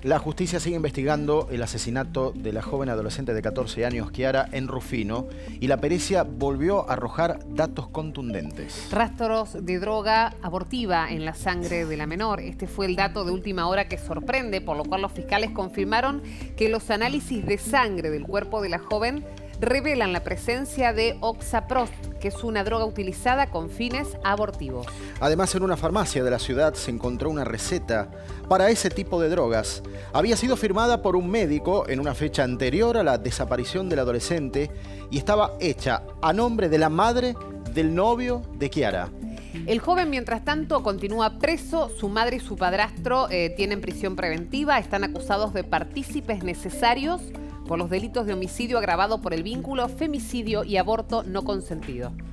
La justicia sigue investigando el asesinato de la joven adolescente de 14 años, Kiara, en Rufino, y la pericia volvió a arrojar datos contundentes. Rastros de droga abortiva en la sangre de la menor. Este fue el dato de última hora que sorprende, por lo cual los fiscales confirmaron que los análisis de sangre del cuerpo de la joven revelan la presencia de oxaprost, que es una droga utilizada con fines abortivos. Además, en una farmacia de la ciudad se encontró una receta para ese tipo de drogas. Había sido firmada por un médico en una fecha anterior a la desaparición del adolescente y estaba hecha a nombre de la madre del novio de Kiara. El joven, mientras tanto, continúa preso. Su madre y su padrastro tienen prisión preventiva. Están acusados de partícipes necesarios por los delitos de homicidio agravado por el vínculo, femicidio y aborto no consentido.